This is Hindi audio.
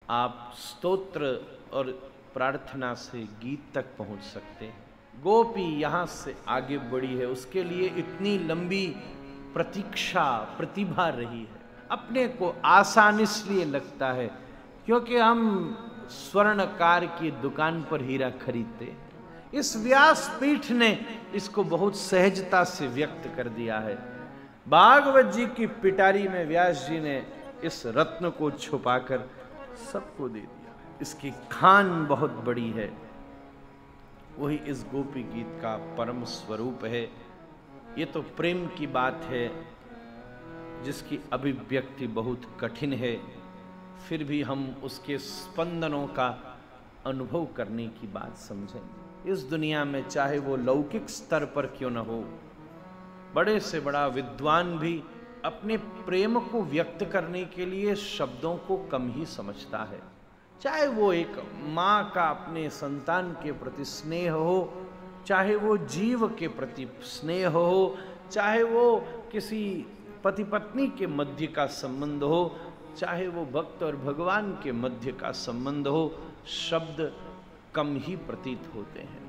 आप स्तोत्र और प्रार्थना से गीत तक पहुंच सकते हैं। गोपी यहाँ से आगे बढ़ी है, उसके लिए इतनी लंबी प्रतीक्षा प्रतिभा रही है। अपने को आसान इसलिए लगता है क्योंकि हम स्वर्णकार की दुकान पर हीरा खरीदते हैं। इस व्यासपीठ ने इसको बहुत सहजता से व्यक्त कर दिया है। भागवत जी की पिटारी में व्यास जी ने इस रत्न को छुपाकर सबको दे दिया। इसकी खान बहुत बड़ी है, वही इस गोपी गीत का परम स्वरूप है। ये तो प्रेम की बात है जिसकी अभिव्यक्ति बहुत कठिन है, फिर भी हम उसके स्पंदनों का अनुभव करने की बात समझें। इस दुनिया में चाहे वो लौकिक स्तर पर क्यों न हो, बड़े से बड़ा विद्वान भी अपने प्रेम को व्यक्त करने के लिए शब्दों को कम ही समझता है। चाहे वो एक माँ का अपने संतान के प्रति स्नेह हो, चाहे वो जीव के प्रति स्नेह हो, चाहे वो किसी पति पत्नी के मध्य का संबंध हो, चाहे वो भक्त और भगवान के मध्य का संबंध हो, शब्द कम ही प्रतीत होते हैं।